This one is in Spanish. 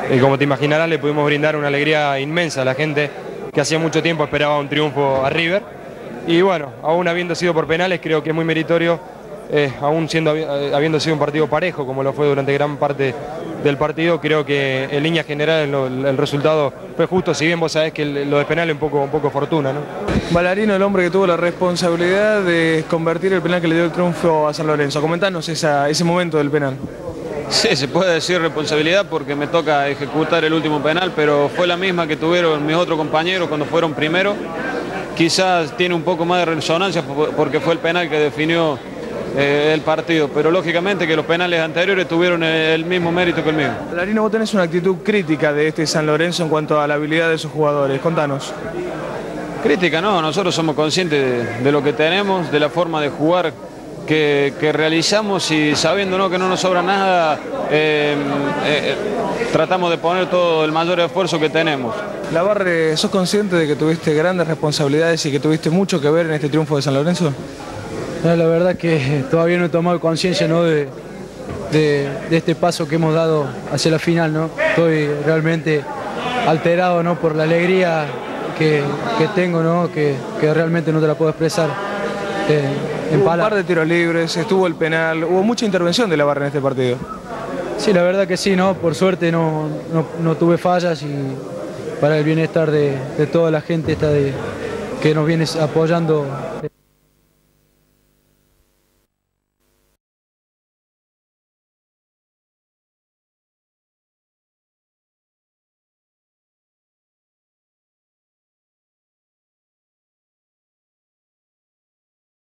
Y como te imaginarás, le pudimos brindar una alegría inmensa a la gente que hacía mucho tiempo esperaba un triunfo a River. Y bueno, aún habiendo sido por penales, creo que es muy meritorio, habiendo sido un partido parejo, como lo fue durante gran parte del partido. Creo que en línea general el resultado fue justo, si bien vos sabés que lo de penal es un poco fortuna, ¿no? Ballarino, el hombre que tuvo la responsabilidad de convertir el penal que le dio el triunfo a San Lorenzo. Comentanos ese momento del penal. Sí, se puede decir responsabilidad porque me toca ejecutar el último penal, pero fue la misma que tuvieron mis otros compañeros cuando fueron primero. Quizás tiene un poco más de resonancia porque fue el penal que definió el partido, pero lógicamente que los penales anteriores tuvieron el mismo mérito que el mío. Ballarino, vos tenés una actitud crítica de este San Lorenzo en cuanto a la habilidad de sus jugadores. Contanos. Crítica no, nosotros somos conscientes de lo que tenemos, de la forma de jugar que realizamos, y sabiendo, ¿no?, que no nos sobra nada, tratamos de poner todo el mayor esfuerzo que tenemos. Labarre, ¿sos consciente de que tuviste grandes responsabilidades y que tuviste mucho que ver en este triunfo de San Lorenzo? No, la verdad que todavía no he tomado conciencia, ¿no?, de este paso que hemos dado hacia la final, ¿no? Estoy realmente alterado, ¿no?, por la alegría que tengo, ¿no?, que realmente no te la puedo expresar. Hubo un par de tiros libres, estuvo el penal, hubo mucha intervención de Labarre en este partido. Sí, la verdad que sí, ¿no? Por suerte no tuve fallas, y para el bienestar de toda la gente que nos viene apoyando.